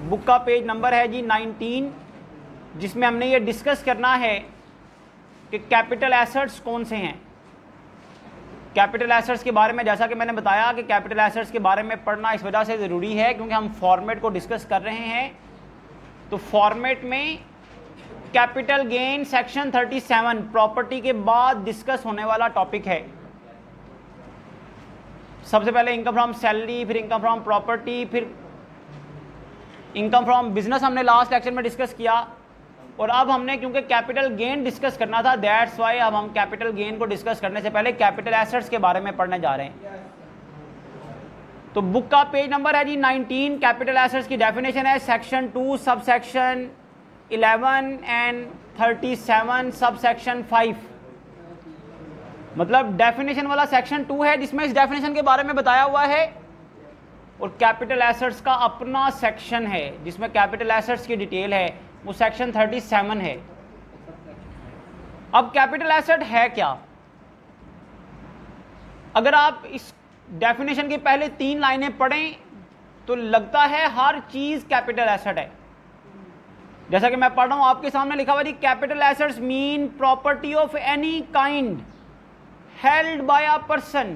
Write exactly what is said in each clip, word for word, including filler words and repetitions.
Book का page number है जी नाइनटीन, जिसमें हमने ये डिस्कस करना है कि कैपिटल एसेट्स कौन से हैं। कैपिटल एसेट्स के बारे में जैसा कि मैंने बताया कि कैपिटल एसेट्स के बारे में पढ़ना इस वजह से ज़रूरी है क्योंकि हम फॉर्मेट को डिस्कस कर रहे हैं। तो फॉर्मेट में capital gain section thirty seven property के बाद डिस्कस होने वाला टॉपिक है। सबसे पहले इनकम फ्रॉम सैलरी, फिर इनकम फ्रॉम प्रॉपर्टी, फिर इनकम फ्रॉम बिजनेस हमने लास्ट लेक्चर में डिस्कस किया। और अब हमने क्योंकि कैपिटल गेन डिस्कस करना था, दैट्स वाई अब हम कैपिटल गेन को डिस्कस करने से पहले कैपिटल एसेट्स के बारे में पढ़ने जा रहे हैं। तो बुक का पेज नंबर है जी नाइनटीन। कैपिटल एसेट्स की डेफिनेशन है section two sub section eleven and thirty seven sub section five. मतलब डेफिनेशन वाला सेक्शन टू है जिसमें इस डेफिनेशन के बारे में बताया हुआ है, और कैपिटल एसेट्स का अपना सेक्शन है जिसमें कैपिटल एसेट्स की डिटेल है, वो सेक्शन थर्टी सेवन है। अब कैपिटल एसेट है क्या? अगर आप इस डेफिनेशन की पहले तीन लाइनें पढ़ें तो लगता है हर चीज कैपिटल एसेट है। जैसा कि मैं पढ़ रहा हूं आपके सामने लिखा हुआ है, capital assets mean property of any kind held by a person.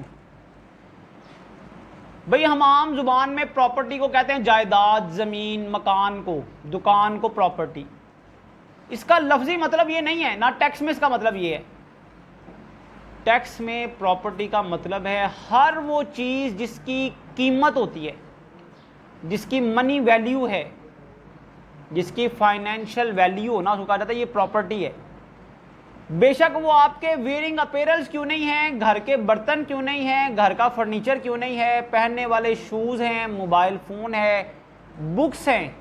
भाई हम आम जुबान में प्रॉपर्टी को कहते हैं जायदाद, जमीन, मकान को, दुकान को प्रॉपर्टी। इसका लफ्जी मतलब ये नहीं है, ना टैक्स में इसका मतलब ये है। टैक्स में प्रॉपर्टी का मतलब है हर वो चीज जिसकी कीमत होती है, जिसकी मनी वैल्यू है, जिसकी फाइनेंशियल वैल्यू हो ना, उसको कहा जाता है ये प्रॉपर्टी है। बेशक वो आपके वेयरिंग अपैरल्स क्यों नहीं है, घर के बर्तन क्यों नहीं है, घर का फर्नीचर क्यों नहीं है, पहनने वाले शूज हैं, मोबाइल फोन है, बुक्स हैं,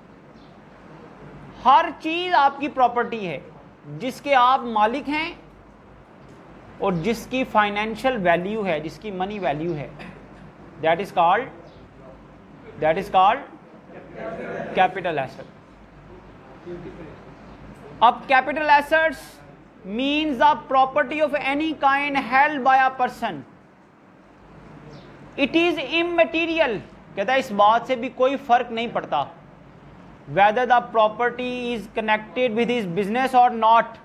हर चीज आपकी प्रॉपर्टी है जिसके आप मालिक हैं और जिसकी फाइनेंशियल वैल्यू है, जिसकी मनी वैल्यू है। That is called that is called capital asset. अब capital assets means the property of any kind held by a person. It is immaterial. कहता है इस बात से भी कोई फर्क नहीं पड़ता whether the property is connected with his business or not,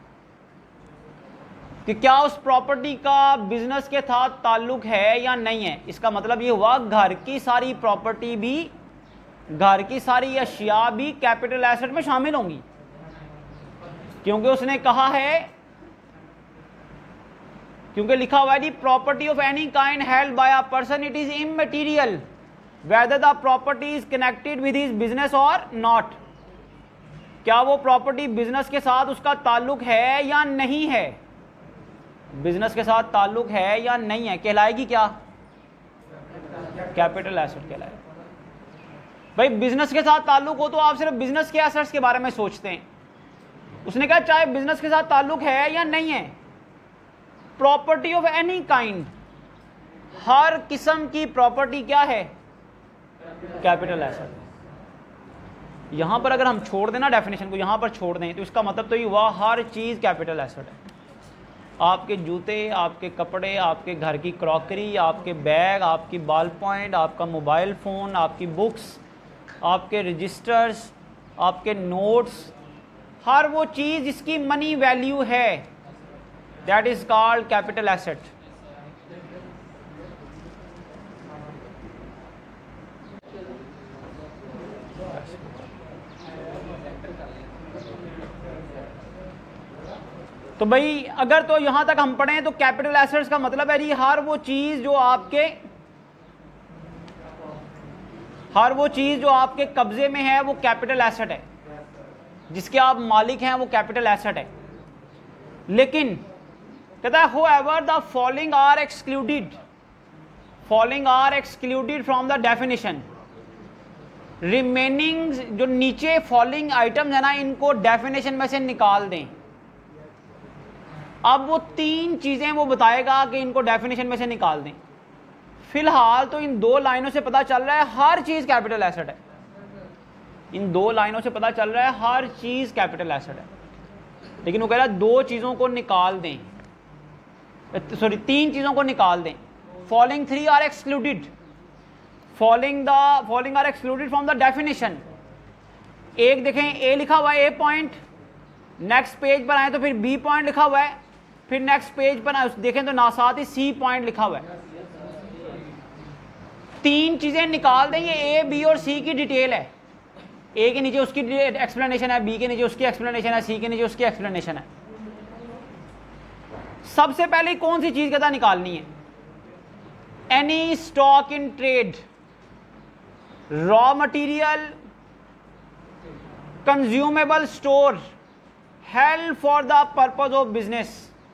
कि क्या उस प्रॉपर्टी का बिजनेस के साथ ताल्लुक है या नहीं है। इसका मतलब ये हुआ घर की सारी प्रॉपर्टी भी, घर की सारी अशिया भी कैपिटल एसेट में शामिल होंगी, क्योंकि उसने कहा है, क्योंकि लिखा हुआ है जी property of any kind held by a person it is immaterial whether the property is connected with his business और नॉट। क्या वो प्रॉपर्टी बिजनेस के साथ उसका ताल्लुक है या नहीं है, बिजनेस के साथ ताल्लुक है या नहीं है, कहलाएगी क्या? कैपिटल एसेट कहलाएगी। भाई बिजनेस के साथ ताल्लुक हो तो आप सिर्फ बिजनेस के एसेट्स के बारे में सोचते हैं। उसने कहा चाहे बिजनेस के साथ ताल्लुक है या नहीं है, प्रॉपर्टी ऑफ एनी काइंड, हर किस्म की प्रॉपर्टी क्या है? Capital asset. यहां पर अगर हम छोड़ देना डेफिनेशन को, यहां पर छोड़ दें तो इसका मतलब तो ये हुआ हर चीज कैपिटल एसेट है। आपके जूते, आपके कपड़े, आपके घर की क्रॉकरी, आपके बैग, आपकी बॉल पॉइंट, आपका मोबाइल फोन, आपकी बुक्स, आपके रजिस्टर्स, आपके नोट्स, हर वो चीज जिसकी मनी वैल्यू है, that is called capital asset. तो भाई अगर तो यहां तक हम पढ़ें तो कैपिटल एसेट्स का मतलब है जी हर वो चीज जो आपके हर वो चीज जो आपके कब्जे में है वो कैपिटल एसेट है, जिसके आप मालिक हैं वो कैपिटल एसेट है। लेकिन कहता है whoever the following are excluded following are excluded from the definition, remaining जो नीचे फॉलोइंग आइटम्स है ना, इनको डेफिनेशन में से निकाल दें। अब वो तीन चीजें वो बताएगा कि इनको डेफिनेशन में से निकाल दें। फिलहाल तो इन दो लाइनों से पता चल रहा है हर चीज कैपिटल एसेट है। इन दो लाइनों से पता चल रहा है हर चीज कैपिटल एसेट है, लेकिन वो कह रहा है दो चीजों को निकाल दें, सॉरी तीन चीजों को निकाल दें। Following three are excluded, following the following are excluded from the definition, एक देखें ए लिखा हुआ है, ए पॉइंट, नेक्स्ट पेज पर आए तो फिर बी पॉइंट लिखा हुआ है, फिर नेक्स्ट पेज पर आए देखें तो ना साथ ही सी पॉइंट लिखा हुआ है। तीन चीजें निकाल दें, ये ए बी और सी की डिटेल है। ए के नीचे उसकी एक्सप्लेनेशन है, बी के नीचे उसकी एक्सप्लेनेशन है, सी के नीचे उसकी एक्सप्लेनेशन है। सबसे पहले कौन सी चीज कहता निकालनी है? Any stock in trade, raw material, consumable store, held for the purpose of business.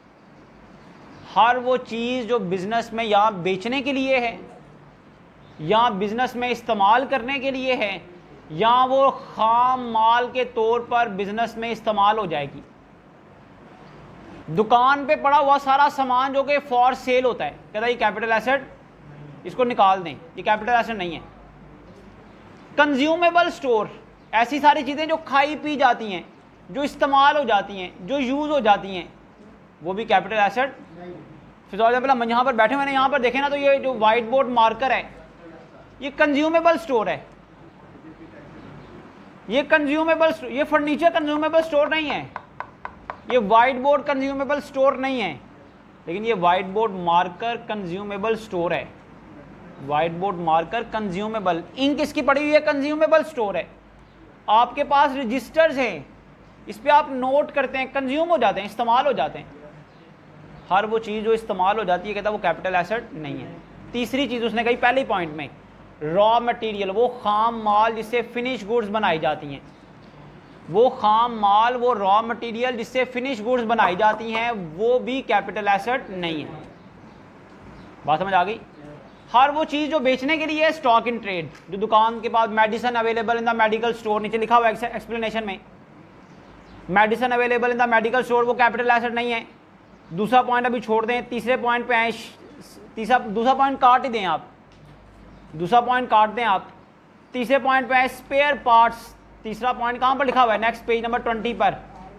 हर वो चीज जो बिजनेस में या बेचने के लिए है, या बिजनेस में इस्तेमाल करने के लिए है, या वो खाम माल के तौर पर बिजनेस में इस्तेमाल हो जाएगी। दुकान पे पड़ा हुआ सारा सामान जो कि फॉर सेल होता है, कहता है ये कैपिटल एसेट, इसको निकाल दें, ये कैपिटल एसेट नहीं है। कंज्यूमेबल स्टोर, ऐसी सारी चीजें जो खाई पी जाती हैं, जो इस्तेमाल हो जाती हैं, जो यूज हो जाती हैं, वो भी कैपिटल एसेट। फिर एग्जाम्पल हम यहाँ पर बैठे हुए हैं, यहाँ पर देखें ना तो ये जो व्हाइट बोर्ड मार्कर है, ये कंज्यूमेबल स्टोर है। ये कंज्यूमेबल, ये फर्नीचर कंज्यूमेबल स्टोर नहीं है, ये व्हाइट बोर्ड कंज्यूमेबल स्टोर नहीं है, लेकिन ये white board marker consumable store है। White board marker consumable, ink इसकी पड़ी हुई है, कंज्यूमेबल स्टोर है। आपके पास रजिस्टर्स हैं, इस पे आप नोट करते हैं, कंज्यूम हो जाते हैं, इस्तेमाल हो जाते हैं। हर वो चीज़ जो इस्तेमाल हो जाती है कहता है वो कैपिटल एसेट नहीं है। तीसरी चीज़ उसने कही पहले पॉइंट में, रॉ मटेरियल, वो खाम माल जिससे फिनिश गुड्स बनाई जाती हैं, वो खाम माल, वो रॉ मटेरियल जिससे फिनिश गुड्स बनाई जाती हैं, वो भी कैपिटल एसेट नहीं है। बात समझ आ गई? हर वो चीज़ जो बेचने के लिए है, स्टॉक इन ट्रेड, जो दुकान के पास medicine available in the medical store, नीचे लिखा हुआ है एक्सप्लेनेशन में, medicine available in the medical store, वो कैपिटल एसेट नहीं है। दूसरा पॉइंट अभी छोड़ दें, तीसरे पॉइंट पे आए, तीसरा दूसरा पॉइंट काट ही दें आप, दूसरा पॉइंट काट दें आप, तीसरे पॉइंट पे आए स्पेयर पार्ट्स। तीसरा पॉइंट कहाँ पर लिखा हुआ है? नेक्स्ट पेज नंबर ट्वेंटी पर,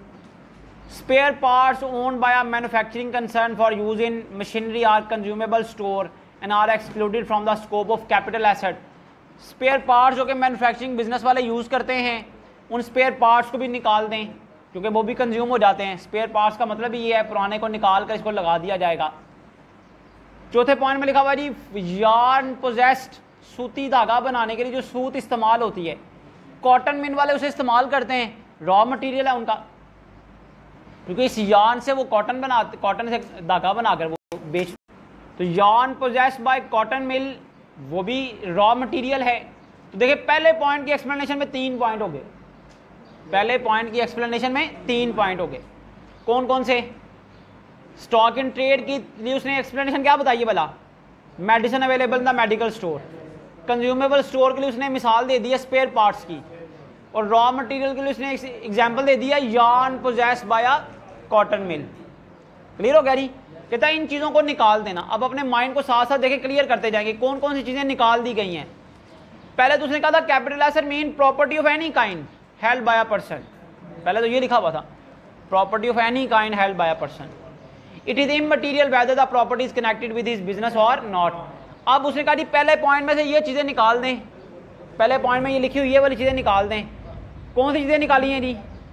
spare parts owned by a manufacturing concern for use in machinery are consumable store and are excluded from the scope of capital asset. Spare parts जो कि manufacturing business वाले use करते हैं, उन spare parts को भी निकाल दें, क्योंकि वो भी कंज्यूम हो जाते हैं। स्पेयर पार्ट्स का मतलब ही ये है, पुराने को निकाल कर इसको लगा दिया जाएगा। चौथे पॉइंट में लिखा हुआ है जी यार्न पोजेस्ड, सूती धागा बनाने के लिए जो सूत इस्तेमाल होती है, कॉटन मिल वाले उसे इस्तेमाल करते हैं, रॉ मटेरियल है उनका, क्योंकि इस यार्न से वो कॉटन बनाते, कॉटन से धागा बनाकर वो बेच। तो yarn possessed by cotton mill, वो भी रॉ मटेरियल है। तो देखिए पहले पॉइंट की एक्सप्लेनेशन में तीन पॉइंट हो गए, पहले पॉइंट की एक्सप्लेनेशन में तीन पॉइंट हो गए। कौन कौन से? स्टॉक इन ट्रेड के लिए उसने एक्सप्लेनेशन क्या बताई है भला? Medicine available in the medical store. Consumable store के लिए उसने मिसाल दे दी है स्पेयर पार्ट्स की, और रॉ मटेरियल के लिए उसने एग्जांपल दे दिया yarn possessed by a cotton mill. Clear हो गया जी? कहता है इन चीज़ों को निकाल देना। अब अपने माइंड को साथ साथ देखें, क्लियर करते जाएंगे कौन कौन सी चीज़ें निकाल दी गई हैं। पहले तो उसने कहा था capital asset mean property of any kind held by a person. पहले तो ये लिखा हुआ था, property of any kind held by a person. It is immaterial whether the property is connected with his business और नॉट। अब उसने कहा जी पहले पॉइंट में से ये चीज़ें निकाल दें, पहले पॉइंट में ये लिखी हुई ये वाली चीज़ें निकाल दें। कौन सी चीज़ें निकाली हैं जी?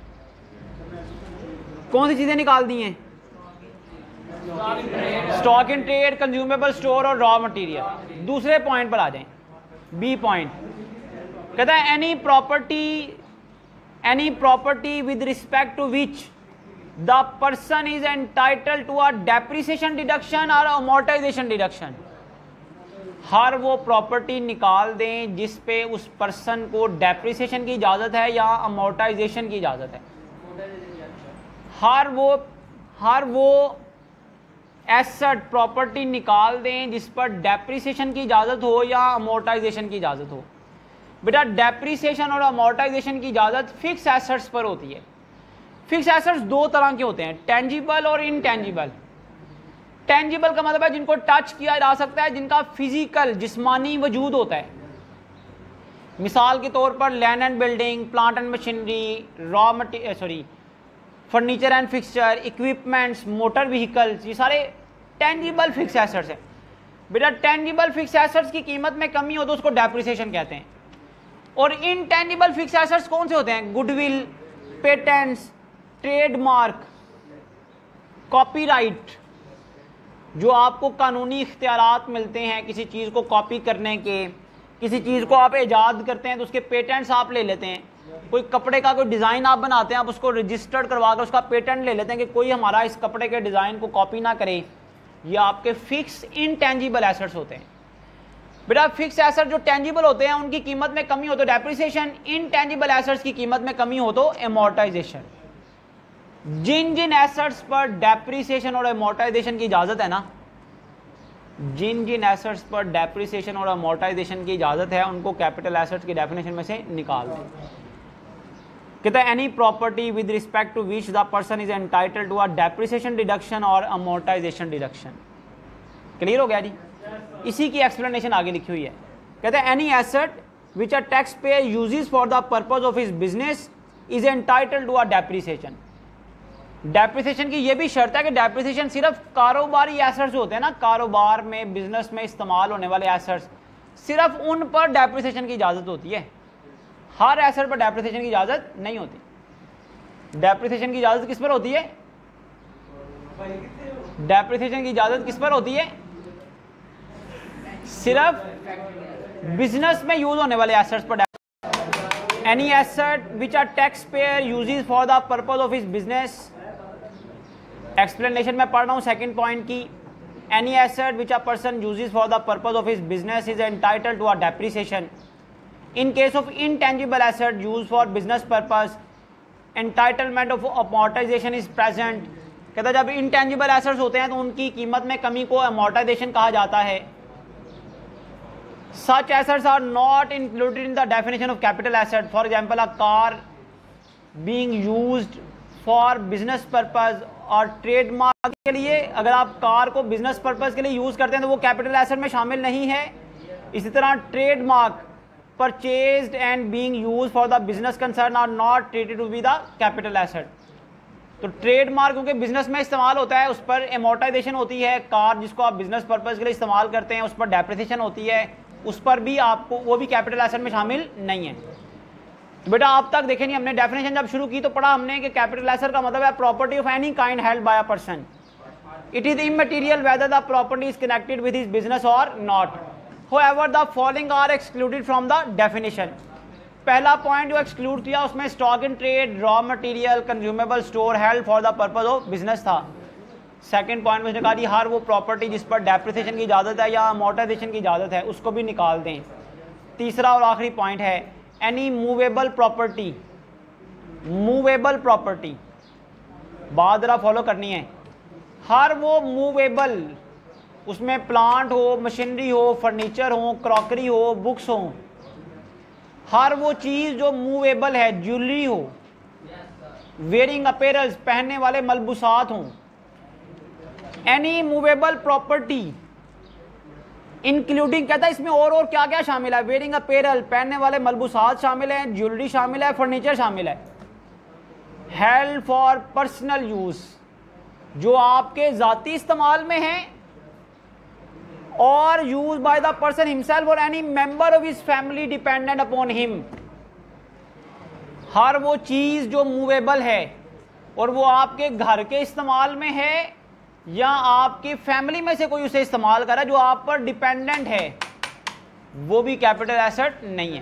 कौन सी चीज़ें निकाल दी हैं? Stock in trade, consumable store और रॉ मटेरियल। दूसरे पॉइंट पर आ जाएं, बी पॉइंट कहता है any property any property with respect to which the person is entitle to a depreciation deduction और अमोर्टाइजेशन डिडक्शन। हर वो प्रॉपर्टी निकाल दें जिस पे उस पर्सन को डेप्रिसिएशन की इजाज़त है या अमोर्टाइजेशन की इजाज़त है। हर वो हर वो एसेट प्रॉपर्टी निकाल दें जिस पर डेप्रिसिएशन की इजाज़त हो या अमोर्टाइजेशन की इजाज़त हो। बेटा डेप्रिसिएशन और अमोर्टाइजेशन की इजाज़त फिक्स एसेट्स पर होती है। फिक्स एसेट्स दो तरह के होते हैं, टेंजिबल और इनटेंजिबल। टेंजिबल का मतलब है जिनको टच किया जा सकता है, जिनका फिजिकल जिस्मानी वजूद होता है। मिसाल के तौर पर land and building, plant and machinery, raw material sorry furniture and fixture, equipments, motor vehicles, ये सारे टेंजिबल फिक्स एसेट्स हैं। बेटा टेंजिबल फिक्स एसेट्स की कीमत में कमी हो तो उसको डेप्रिसिएशन कहते हैं, और इनटेंजिबल फिक्स एसेट्स कौन से होते हैं? गुडविल, पेटेंट्स, ट्रेडमार्क, कॉपीराइट, जो आपको कानूनी इख्तियारात मिलते हैं किसी चीज़ को कॉपी करने के, किसी चीज़ को आप ईजाद करते हैं तो उसके पेटेंट्स आप ले लेते हैं। कोई कपड़े का कोई डिज़ाइन आप बनाते हैं, आप उसको रजिस्टर्ड करवा कर उसका पेटेंट ले लेते हैं कि कोई हमारा इस कपड़े के डिज़ाइन को कॉपी ना करे। ये आपके फिक्स इनटेंजिबल एसेट्स होते हैं। बेटा फिक्स एसेट जो टेंजिबल होते हैं उनकी कीमत में कमी हो तो डेप्रिसिएशन, इनटेंजिबल एसेट्स की कीमत में कमी हो तो एमोर्टाइजेशन। जिन जिन एसेट्स पर डेप्रिसिएशन और एमोर्टाइजेशन की इजाज़त है ना, जिन जिन एसेट्स पर डेप्रिसिएशन और अमोर्टाइजेशन की इजाज़त है उनको कैपिटल एसेट्स की डेफिनेशन में से निकाल दें। कहता है any property with respect to which the person is entitled to a depreciation deduction और अमोर्टाइजेशन डिडक्शन। क्लियर हो गया जी? इसी की एक्सप्लेनेशन आगे लिखी हुई है। कहते हैं any asset which a tax payer uses for the purpose of his business is entitled to a depreciation. Depreciation की ये भी शर्त है कि डेप्रिसिएशन सिर्फ कारोबारी एसेट्स होते हैं ना, कारोबार में बिजनेस में इस्तेमाल होने वाले एसेट्स, सिर्फ उन पर डेप्रिसिएशन की इजाज़त होती है। हर एसेट पर डेप्रिसिएशन की इजाज़त नहीं होती। डेप्रिसिएशन की इजाज़त किस पर होती है? डेप्रिसिएशन की इजाज़त किस पर होती है? सिर्फ बिजनेस में यूज होने वाले एसेट्स पर। Any asset which a tax payer uses for the purpose of his business. Explanation में पढ़ रहा हूँ सेकंड पॉइंट की। Any asset which a person uses for the purpose of his business is entitled to a depreciation. In case of intangible asset use for business purpose entitlement of amortisation is present. कहता है जब intangible assets होते हैं तो उनकी कीमत में कमी को अमोर्टाइजेशन कहा जाता है। Such assets are not included in the definition of capital asset. For example, a car being used for business purpose और ट्रेडमार्क के लिए, अगर आप कार को बिजनेस पर्पज के लिए यूज करते हैं तो वो कैपिटल एसेट में शामिल नहीं है। इसी तरह trademark purchased and being used for the business concern are not treated to be the capital asset. तो ट्रेडमार्क क्योंकि बिजनेस में इस्तेमाल होता है उस पर एमोर्टाइजेशन होती है। कार जिसको आप बिजनेस पर्पज के लिए इस्तेमाल करते हैं उस पर डेप्रिसिएशन होती है, उस पर भी आपको वो भी कैपिटल एसेट में शामिल नहीं है। बेटा आप तक देखें नहीं, हमने डेफिनेशन जब शुरू की तो पढ़ा हमने कि कैपिटल एसेट का मतलब है property of any kind held by a person. It is immaterial whether the property is connected with his business और not. However the following are excluded from the definition. पहला पॉइंट जो exclude किया उसमें stock in trade, raw material, consumable store held for the purpose of business था। Second point में उसने कहा कि हर वो प्रॉपर्टी जिस पर डेप्रिसिएशन की इजाज़त है या अमोर्टाइजेशन की इजाज़त है उसको भी निकाल दें। तीसरा और आखिरी पॉइंट है any movable property. Movable property बात जरा फॉलो करनी है। हर वो मूवेबल, उसमें प्लांट हो, मशीनरी हो, फर्नीचर हो, क्रॉकरी हो, बुक्स हो, हर वो चीज़ जो मूवेबल है, ज्वेलरी हो, वेयरिंग अपैरल्स, पहनने वाले मलबूसात हों, एनी मूवेबल प्रॉपर्टी इंक्लूडिंग, कहता है इसमें और और क्या क्या शामिल है? वेयरिंग अपैरल, पहनने वाले मलबूसात शामिल हैं, ज्वेलरी शामिल है, फर्नीचर शामिल है। हेल्ड फॉर पर्सनल यूज, जो आपके जाती इस्तेमाल में है, और use by the person himself और any member of his family dependent upon him. हर वो चीज जो मूवेबल है और वो आपके घर के इस्तेमाल में है या आपकी फैमिली में से कोई उसे इस्तेमाल कर रहा है जो आप पर डिपेंडेंट है, वो भी कैपिटल एसेट नहीं है।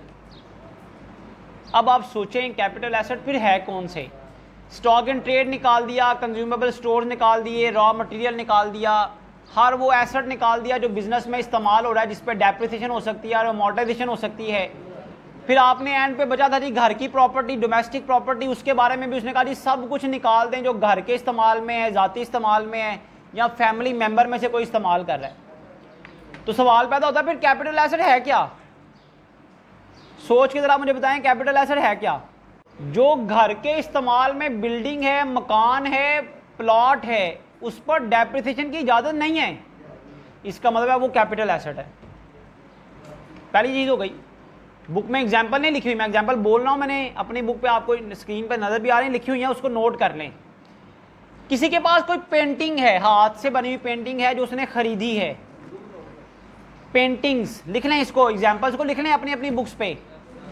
अब आप सोचें कैपिटल एसेट फिर है कौन से? स्टॉक इन ट्रेड निकाल दिया, कंज्यूमेबल स्टोर निकाल दिए, रॉ मटेरियल निकाल दिया, हर वो एसेट निकाल दिया जो बिजनेस में इस्तेमाल हो रहा है जिस पर डेप्रिसिएशन हो सकती है और अमोर्टाइजेशन हो सकती है। फिर आपने एंड पे बचा था जी घर की प्रॉपर्टी, डोमेस्टिक प्रॉपर्टी, उसके बारे में भी उसने कहा जी सब कुछ निकाल दें जो घर के इस्तेमाल में है, ज़ाती इस्तेमाल में है या फैमिली मेंबर में से कोई इस्तेमाल कर रहा है। तो सवाल पैदा होता है फिर कैपिटल एसेट है क्या? सोच के ज़रा मुझे बताएं कैपिटल एसेट है क्या? जो घर के इस्तेमाल में बिल्डिंग है, मकान है, प्लॉट है, उस पर डेप्रिसिएशन की इजाज़त नहीं है, इसका मतलब है वो कैपिटल एसेट है। पहली चीज़ हो गई। बुक में एग्जाम्पल नहीं लिखी हुई, मैं एग्जाम्पल बोल रहा हूँ, मैंने अपनी बुक पे आपको स्क्रीन पर नज़र भी आ रही है, लिखी हुई है, उसको नोट कर लें। किसी के पास कोई पेंटिंग है, हाथ से बनी हुई पेंटिंग है जो उसने खरीदी है, पेंटिंग्स लिख लें, इसको एग्जाम्पल्स को लिख लें अपनी अपनी बुक्स पे।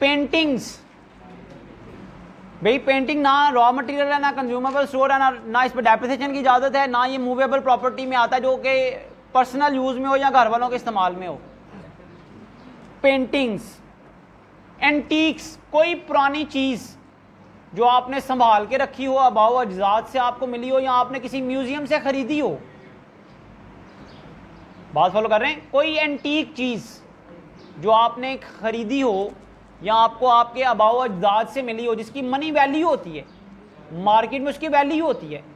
पेंटिंग्स, भाई पेंटिंग ना रॉ मटेरियल है, ना कंज्यूमेबल स्टोर है, ना ना इस पर डेप्रिसिएशन की इजाज़त है, ना ये मूवेबल प्रॉपर्टी में आता है जो कि पर्सनल यूज़ में हो या घर वालों के इस्तेमाल में हो। पेंटिंग्स, एंटीक्स, कोई पुरानी चीज़ जो आपने संभाल के रखी हो, अबाव अजदाद से आपको मिली हो या आपने किसी म्यूजियम से खरीदी हो। बात फॉलो कर रहे हैं? कोई एंटीक चीज़ जो आपने खरीदी हो या आपको आपके अबाव अजदाद से मिली हो, जिसकी मनी वैल्यू होती है, मार्केट में उसकी वैल्यू होती है।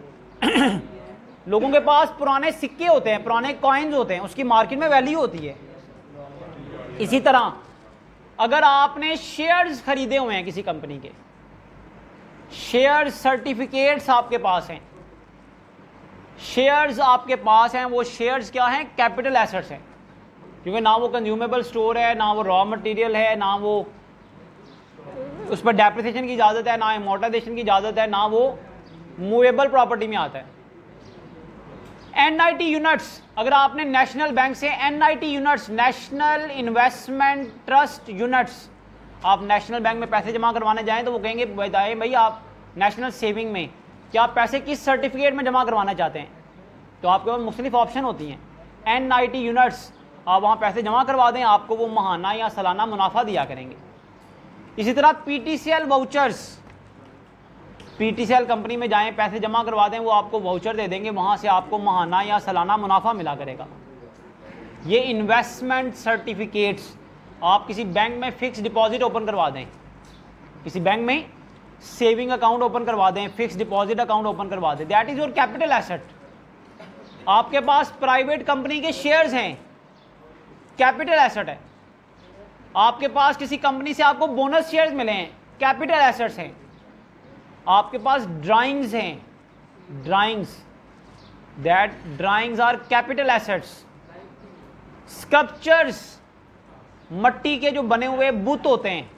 लोगों के पास पुराने सिक्के होते हैं, पुराने कॉइन्स होते हैं, उसकी मार्केट में वैल्यू होती है। इसी तरह अगर आपने शेयर्स खरीदे हुए हैं किसी कंपनी के, शेयर सर्टिफिकेट्स आपके पास हैं, शेयर्स आपके पास हैं, वो शेयर्स क्या हैं? कैपिटल एसेट्स हैं, क्योंकि ना वो कंज्यूमेबल स्टोर है, ना वो रॉ मटेरियल है, ना वो उस पर डेप्रिसिएशन की इजाज़त है, ना अमोर्टाइजेशन की इजाज़त है, ना वो मूवेबल प्रॉपर्टी में आता है। एन आई टी यूनिट्स, अगर आपने नेशनल बैंक से N I T units, national investment trust units, आप नेशनल बैंक में पैसे जमा करवाने जाएं तो वो कहेंगे बताएं भाई आप नेशनल सेविंग में क्या आप पैसे किस सर्टिफिकेट में जमा करवाना चाहते हैं, तो आपके पास मुख्तलिफ ऑप्शन होती हैं। एन आई टी यूनिट्स, आप वहाँ पैसे जमा करवा दें, आपको वो महाना या सालाना मुनाफा दिया करेंगे। इसी तरह P T C L vouchers, P T C L company में जाएं, पैसे जमा करवा दें, वो आपको वाउचर दे देंगे, वहाँ से आपको महाना या सालाना मुनाफा मिला करेगा। ये इन्वेस्टमेंट सर्टिफिकेट्स, आप किसी बैंक में फिक्स डिपॉजिट ओपन करवा दें, किसी बैंक में सेविंग अकाउंट ओपन करवा दें, फिक्स डिपॉजिट अकाउंट ओपन करवा दें, that is your capital asset. आपके पास प्राइवेट कंपनी के शेयर्स हैं, कैपिटल एसेट है। आपके पास किसी कंपनी से आपको बोनस शेयर्स मिले हैं, कैपिटल एसेट्स हैं। आपके पास ड्राइंग्स हैं, drawings, that drawings are capital assets. Sculptures, मट्टी के जो बने हुए बुत होते हैं,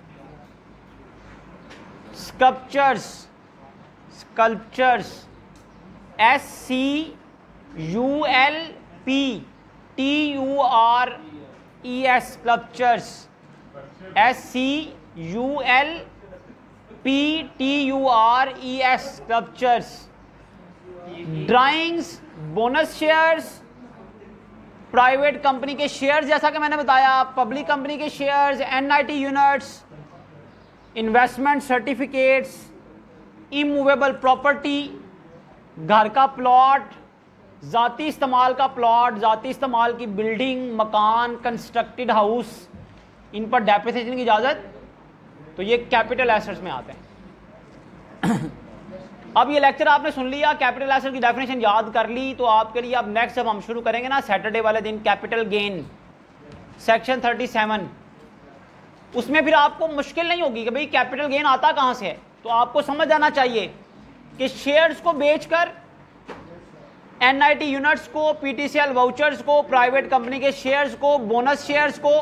sculptures, sculptures, S C U L P T U R E S, sculptures, S C U L P T U R E S, sculptures. Drawings, bonus shares, private company के shares जैसा कि मैंने बताया, पब्लिक कंपनी के shares, N I T units, investment certificates, immovable property, घर का plot, ज़ाती इस्तेमाल का प्लॉट, ज़ाती इस्तेमाल की बिल्डिंग, मकान, कंस्ट्रक्टेड हाउस, इन पर डेप्रिसिएशन की इजाज़त, तो ये कैपिटल एसेट्स में आते हैं। अब ये लेक्चर आपने सुन लिया, कैपिटल एसेट की डेफिनेशन याद कर ली, तो आपके लिए अब नेक्स्ट जब हम शुरू करेंगे ना सैटरडे वाले दिन, capital gain section thirty seven, उसमें फिर आपको मुश्किल नहीं होगी कि भाई कैपिटल गेन आता कहाँ से है। तो आपको समझ आना चाहिए कि शेयर्स को बेचकर एन आई टी यूनिट्स को, P T C L vouchers को, प्राइवेट कंपनी के शेयर्स को, बोनस शेयर्स को,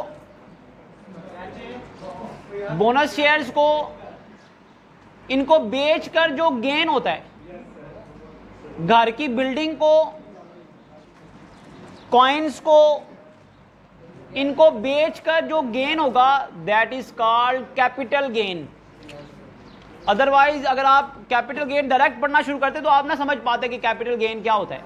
बोनस शेयर्स को, इनको बेचकर जो गेन होता है, घर की बिल्डिंग को, कॉइन्स को, इनको बेचकर जो गेन होगा that is called capital gain. Otherwise अगर आप कैपिटल गेन डायरेक्ट पढ़ना शुरू करते तो आप ना समझ पाते कि कैपिटल गेन क्या होता है।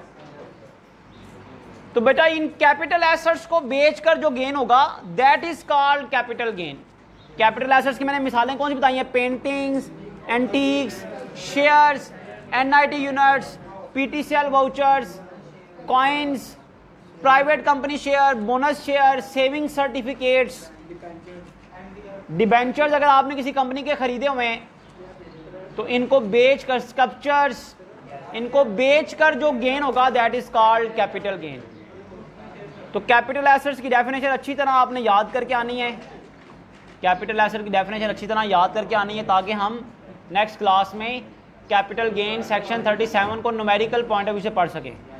तो बेटा इन कैपिटल एसेट्स को बेचकर जो गेन होगा that is called capital gain. Capital assets की मैंने मिसालें कौन सी बताई हैं? Paintings, antiques, shares, N I T units, P T C L vouchers, coins, private company share, bonus share, saving certificates, debentures अगर आपने किसी कंपनी के खरीदे हुए हैं तो इनको बेचकर, स्कल्पचर्स, इनको बेचकर जो गेन होगा that is called capital gain. तो कैपिटल एसेट्स की डेफिनेशन अच्छी तरह आपने याद करके आनी है, कैपिटल एसेट की डेफिनेशन अच्छी तरह याद करके आनी है ताकि हम नेक्स्ट क्लास में capital gain section thirty seven को न्यूमेरिकल पॉइंट ऑफ व्यू से पढ़ सकें।